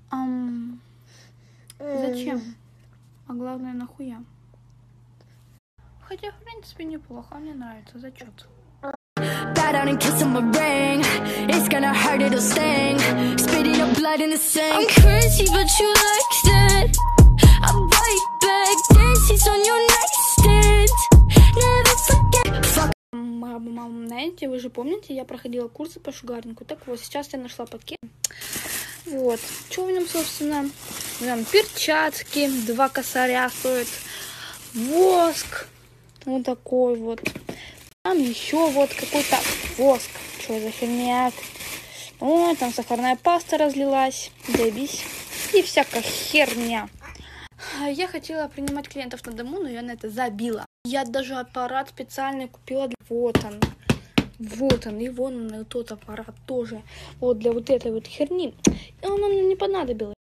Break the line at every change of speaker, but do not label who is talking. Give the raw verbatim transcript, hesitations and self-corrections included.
Ам... Зачем? А главное, нахуя? Хотя, в принципе, неплохо. Мне нравится зачет. Bow down and kiss on my ring. It's gonna hurt, it'll sting. Spitting up blood in the sink. I'm crazy, but you like that. I bite back, dances on your nightstand. Never forget. Fuck. Мама, мама, знаете, вы же помните, я проходила курсы по шугарингу. Так вот, сейчас я нашла пакет. Вот. Что в нем, собственно? Там перчатки, два косаря стоят. Воск. Вот такой вот. Там еще вот какой-то воск. Что за херня? О, там сахарная паста разлилась. Заебись. И всякая херня. Я хотела принимать клиентов на дому, но я на это забила. Я даже аппарат специальный купила. Вот он. Вот он. И вон он, и тот аппарат тоже. Вот для вот этой вот херни. И он мне не понадобился.